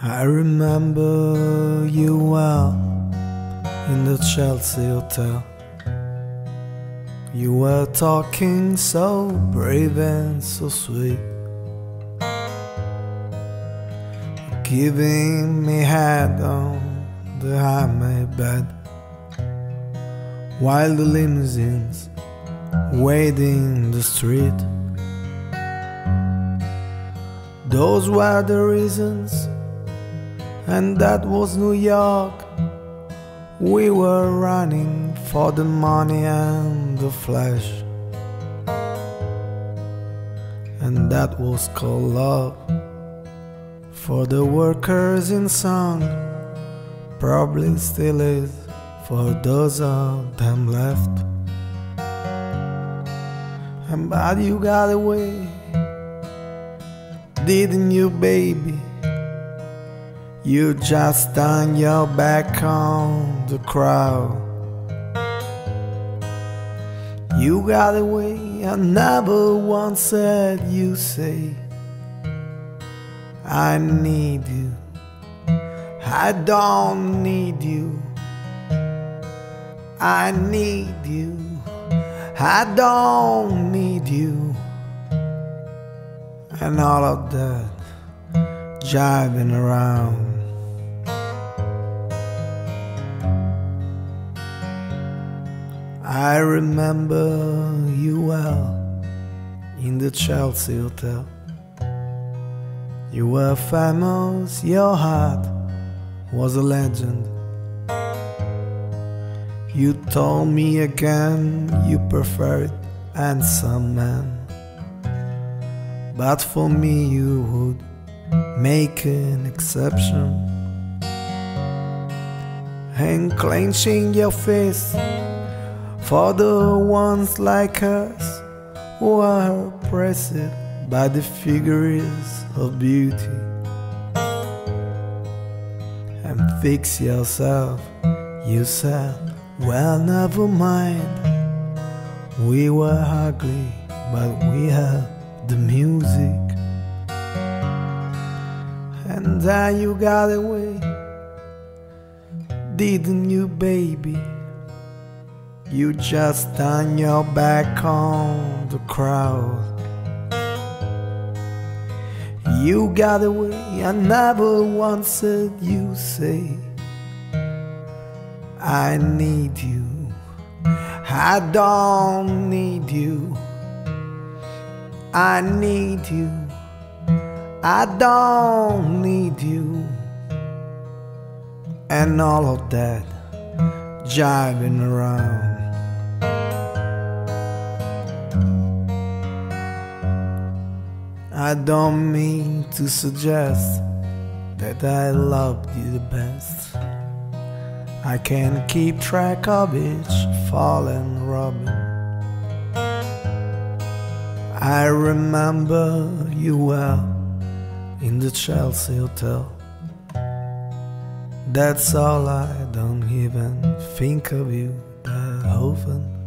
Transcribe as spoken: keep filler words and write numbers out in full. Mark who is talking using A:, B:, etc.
A: I remember you well in the Chelsea hotel. You were talking so brave and so sweet, giving me head on the high-made bed, while the limousines waited in the street. Those were the reasons, and that was New York. We were running for the money and the flesh, and that was called love. For the workers in song, probably still is for those of them left. And but you got away, didn't you, baby? You just turned your back on the crowd. You got away, I never once said you say I need you, I don't need you, I need you, I don't need you, and all of that jiving around. I remember you well in the Chelsea hotel. You were famous, your heart was a legend. You told me again you preferred handsome men, but for me you would make an exception. And clenching your fist for the ones like us who are oppressed by the figures of beauty. And fix yourself, you said, well, never mind. We were ugly, but we had the music. And then you got away, didn't you, baby? You just turned your back on the crowd. You got away, I never once said you say I need you, I don't need you, I need you, I don't need you, and all of that jiving around. I don't mean to suggest that I loved you the best. I can't keep track of each fallen robin. I remember you well in the Chelsea hotel. That's all, I don't even think of you that often.